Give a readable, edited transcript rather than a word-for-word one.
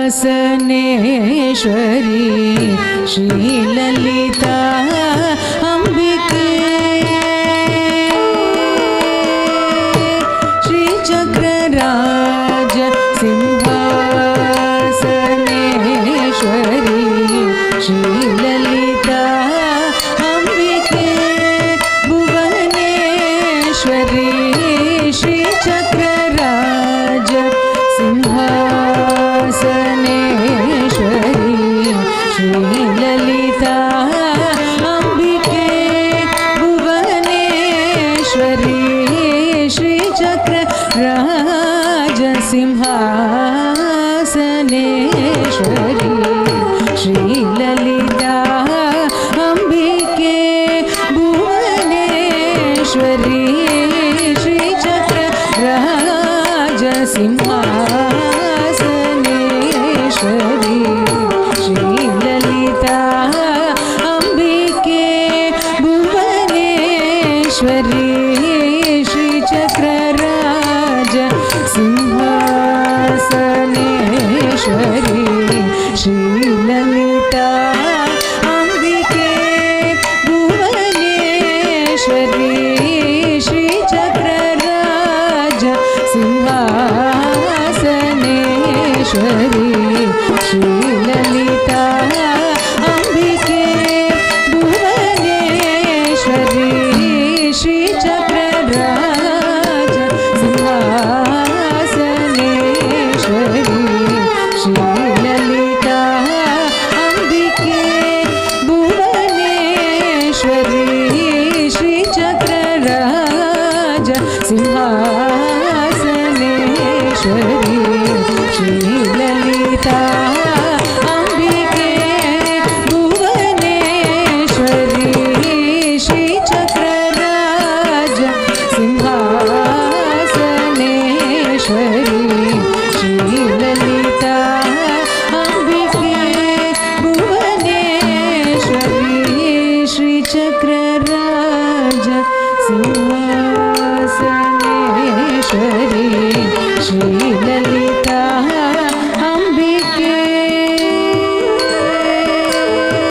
श्रीललिता Ambike श्रीचक्रराज Simhasaneshwari श्रीललिता Ambike Bhuvaneshwari श्रीचक्रराज Simhasaneshwari श्रीललिता Ambike Bhuvaneshwari श्रीचक्रराज Simhasaneshwari श्रीललिता Ambike Bhuvaneshwari श्रीचक्रराज Simhasaneshwari श्रीललिता Ambike Bhuvaneshwari श्रीचक्रराज Simhasaneshwari श्रीललिता Ambike Bhuvaneshwari श्रीचक्रराज Simhasaneshwari श्रीललिता Ambike Bhuvaneshwari श्रीचक्रराज Simhasaneshwari श्रीललिता Ambike Bhuvaneshwari श्रीचक्रराज Simhasaneshwari श्रीललिता Ambike Bhuvaneshwari श्रीचक्रराज Simhasaneshwari श्रीललिता Ambike Bhuvaneshwari श्रीचक्रराज Simhasaneshwari श्रीललिता